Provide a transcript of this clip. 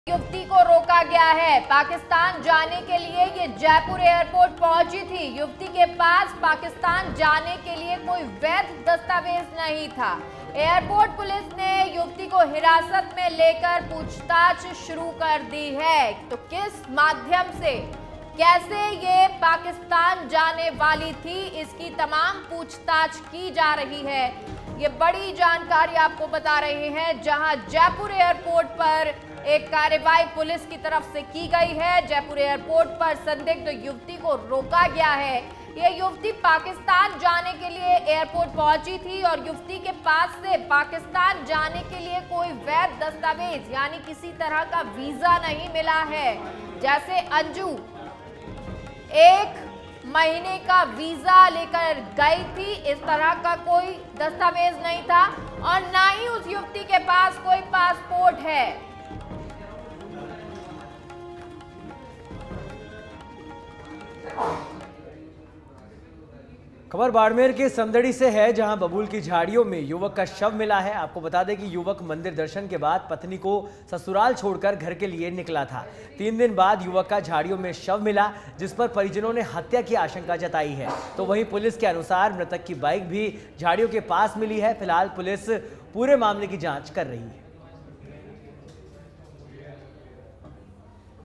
युवती को रोका गया है। पाकिस्तान जाने के लिए ये जयपुर एयरपोर्ट पहुंची थी। युवती के पास पाकिस्तान जाने के लिए कोई वैध दस्तावेज नहीं था। एयरपोर्ट पुलिस ने युवती को हिरासत में लेकर पूछताछ शुरू कर दी है। तो किस माध्यम से, कैसे ये पाकिस्तान जाने वाली थी, इसकी तमाम पूछताछ की जा रही है। ये बड़ी जानकारी आपको बता रहे हैं, जहां जयपुर एयरपोर्ट पर एक कार्रवाई पुलिस की तरफ से की गई है। जयपुर एयरपोर्ट पर संदिग्ध युवती को रोका गया है। ये युवती पाकिस्तान जाने के लिए एयरपोर्ट पहुंची थी और युवती के पास से पाकिस्तान जाने के लिए कोई वैध दस्तावेज यानी किसी तरह का वीजा नहीं मिला है। जैसे अंजू 1 महीने का वीजा लेकर गई थी, इस तरह का कोई दस्तावेज नहीं था और ना ही उस युवती के पास कोई पासपोर्ट है। खबर बाड़मेर के संदड़ी से है, जहां बबूल की झाड़ियों में युवक का शव मिला है। आपको बता दें कि युवक मंदिर दर्शन के बाद पत्नी को ससुराल छोड़कर घर के लिए निकला था। 3 दिन बाद युवक का झाड़ियों में शव मिला, जिस पर परिजनों ने हत्या की आशंका जताई है। तो वहीं पुलिस के अनुसार मृतक की बाइक भी झाड़ियों के पास मिली है। फिलहाल पुलिस पूरे मामले की जांच कर रही है।